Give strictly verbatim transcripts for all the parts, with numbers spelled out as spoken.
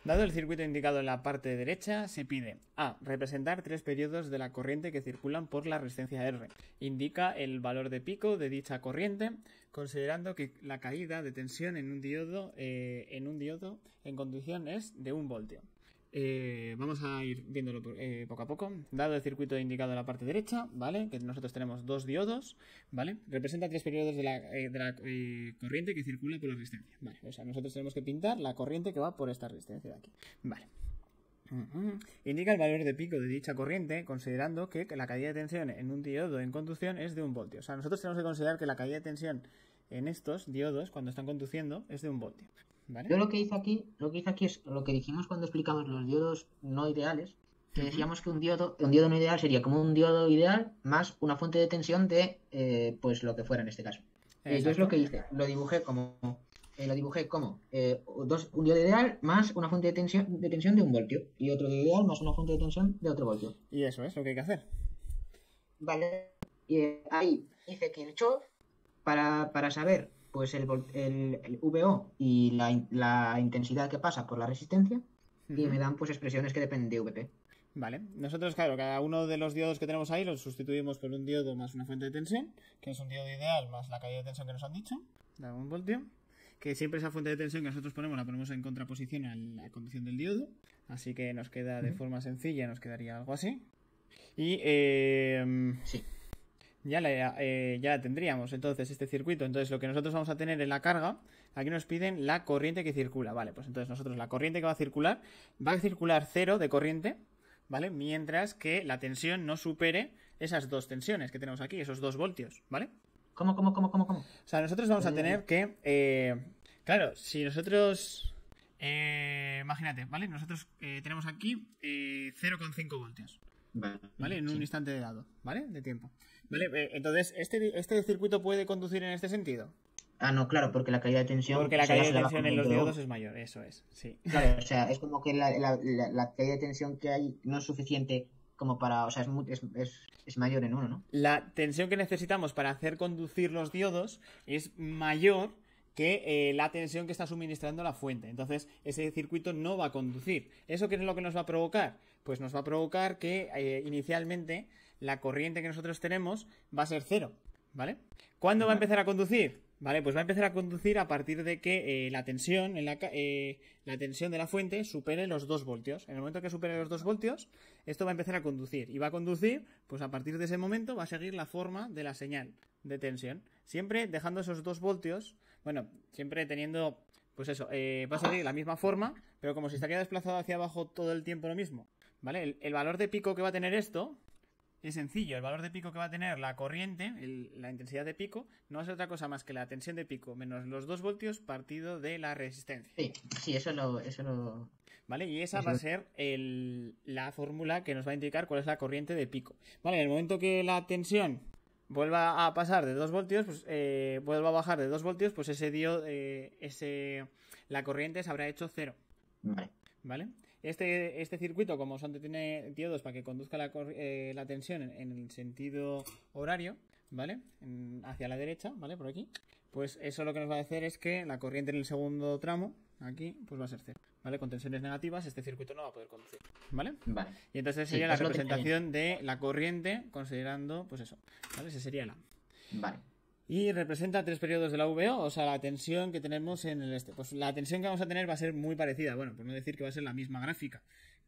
Dado el circuito indicado en la parte derecha, se pide A. Representar tres periodos de la corriente que circulan por la resistencia R. Indica el valor de pico de dicha corriente, considerando que la caída de tensión en un diodo, eh, en un diodo en conducción es de un voltio. Eh, vamos a ir viéndolo eh, poco a poco. Dado el circuito indicado en la parte derecha, ¿vale? Que nosotros tenemos dos diodos, ¿vale? Representa tres periodos de la, eh, de la eh, corriente que circula por la resistencia, ¿vale? O sea, nosotros tenemos que pintar la corriente que va por esta resistencia de aquí, ¿vale? Uh-huh. Indica el valor de pico de dicha corriente, considerando que la caída de tensión en un diodo en conducción es de un voltio. O sea, nosotros tenemos que considerar que la caída de tensión en estos diodos, cuando están conduciendo, es de un voltio. ¿Vale? Yo lo que hice aquí, lo que hice aquí es lo que dijimos cuando explicamos los diodos no ideales, que decíamos que un diodo, un diodo no ideal sería como un diodo ideal más una fuente de tensión de eh, pues lo que fuera en este caso. Eh, yo es lo que hice, lo dibujé como eh, lo dibujé como eh, dos, un diodo ideal más una fuente de tensión de tensión de un voltio y otro diodo ideal más una fuente de tensión de otro voltio. Y eso es lo que hay que hacer. Vale. Y eh, ahí hice Kirchhoff para, para saber pues el, el, el V O y la, la intensidad que pasa por la resistencia, uh-huh. Y me dan pues expresiones que dependen de V P. Vale, nosotros claro, cada uno de los diodos que tenemos ahí los sustituimos por un diodo más una fuente de tensión, que es un diodo ideal más la caída de tensión que nos han dicho, de un voltio, que siempre esa fuente de tensión que nosotros ponemos la ponemos en contraposición a la conducción del diodo, así que nos queda de uh-huh. forma sencilla, nos quedaría algo así. Y eh, sí. Ya la, eh, ya la tendríamos entonces este circuito. Entonces lo que nosotros vamos a tener en la carga, aquí nos piden la corriente que circula, vale, pues entonces nosotros la corriente que va a circular va a circular cero de corriente, vale, mientras que la tensión no supere esas dos tensiones que tenemos aquí, esos dos voltios, vale. ¿Cómo, cómo, cómo, cómo, cómo? O sea, nosotros vamos a tener que eh, claro, si nosotros eh, imagínate, vale, nosotros eh, tenemos aquí eh, cero coma cinco voltios, vale, ¿vale? En un sí. instante de dado, ¿vale? De tiempo. Vale, eh, entonces, ¿este, ¿este circuito puede conducir en este sentido? Ah, no, claro, porque la caída de tensión... Porque la caída de tensión en los diodos es mayor, eso es, sí. Claro, o sea, es como que la, la, la, la caída de tensión que hay no es suficiente como para... O sea, es, muy, es, es, es mayor en uno, ¿no? La tensión que necesitamos para hacer conducir los diodos es mayor que eh, la tensión que está suministrando la fuente. Entonces, ese circuito no va a conducir. ¿Eso qué es lo que nos va a provocar? Pues nos va a provocar que eh, inicialmente la corriente que nosotros tenemos va a ser cero, ¿vale? ¿Cuándo va a empezar a conducir? Vale, pues va a empezar a conducir a partir de que eh, la tensión en la, eh, la tensión de la fuente supere los dos voltios. En el momento que supere los dos voltios, esto va a empezar a conducir. Y va a conducir, pues a partir de ese momento va a seguir la forma de la señal de tensión. Siempre dejando esos dos voltios, bueno, siempre teniendo, pues eso, eh, va a seguir la misma forma, pero como si estaría desplazado hacia abajo todo el tiempo lo mismo. ¿Vale? El, el valor de pico que va a tener esto es sencillo. El valor de pico que va a tener la corriente, el, la intensidad de pico, no es otra cosa más que la tensión de pico menos los dos voltios partido de la resistencia. Sí, sí, eso lo... Eso lo... ¿Vale? Y esa eso... va a ser el, la fórmula que nos va a indicar cuál es la corriente de pico. ¿Vale? En el momento que la tensión vuelva a pasar de dos voltios, pues eh, vuelva a bajar de dos voltios, pues ese dio, eh, ese, la corriente se habrá hecho cero. Vale. ¿Vale? Este, este circuito, como son tiene diodos para que conduzca la, eh, la tensión en, en el sentido horario, ¿vale? En, hacia la derecha, ¿vale? Por aquí. Pues eso lo que nos va a hacer es que la corriente en el segundo tramo, aquí, pues va a ser cero, ¿vale? Con tensiones negativas este circuito no va a poder conducir, ¿vale? Vale. Y entonces sería sí, la representación de la corriente considerando, pues eso, ¿vale? Ese sería la. Vale. Y representa tres periodos de la V O, o sea, la tensión que tenemos en el este. Pues la tensión que vamos a tener va a ser muy parecida, bueno, por no decir que va a ser la misma gráfica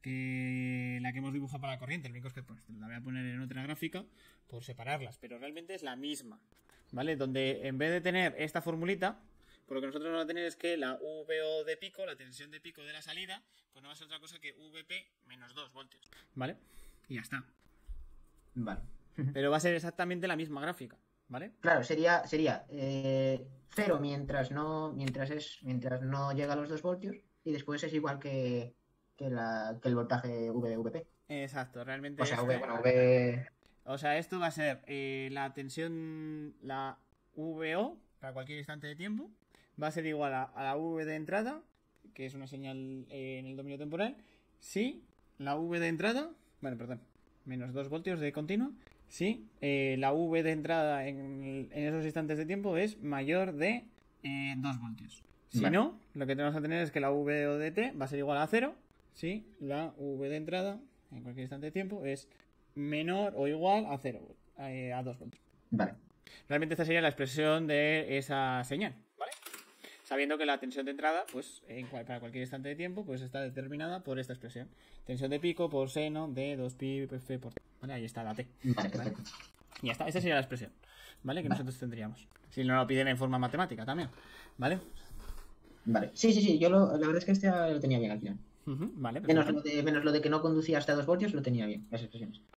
que la que hemos dibujado para la corriente. Lo único es que pues la voy a poner en otra gráfica por separarlas, pero realmente es la misma, ¿vale? Donde en vez de tener esta formulita, por lo que nosotros vamos a tener es que la V O de pico, la tensión de pico de la salida, pues no va a ser otra cosa que V P menos dos voltios, ¿vale? Y ya está. Vale. Pero va a ser exactamente la misma gráfica, ¿vale? Claro, sería sería eh, cero mientras no mientras es mientras no llega a los dos voltios y después es igual que, que, la, que el voltaje V de V P. Exacto, realmente. O sea, es, V, bueno, V. O sea, esto va a ser eh, la tensión, la V O para cualquier instante de tiempo, va a ser igual a, a la V de entrada, que es una señal eh, en el dominio temporal, si la V de entrada, bueno, perdón, menos dos voltios de continuo, si eh, la V de entrada en, en esos instantes de tiempo es mayor de eh, dos voltios. Si Vale. no, lo que tenemos que tener es que la V O de t va a ser igual a cero si la V de entrada en cualquier instante de tiempo es menor o igual a cero, eh, a dos voltios. Vale. Realmente esta sería la expresión de esa señal, ¿vale? Sabiendo que la tensión de entrada, pues en cual, para cualquier instante de tiempo, pues está determinada por esta expresión. Tensión de pico por seno de dos pi f por t. ¿Vale? Ahí está la t. Vale, perfecto. Y ya está, esa sería la expresión, ¿vale? Que Vale. nosotros tendríamos. Si no lo piden en forma matemática también, ¿vale? Vale. Sí, sí, sí. Yo lo, la verdad es que este lo tenía bien al final. Ujú, vale, Menos perfecto. lo, de, menos lo de que no conducía hasta dos voltios, lo tenía bien, las expresiones.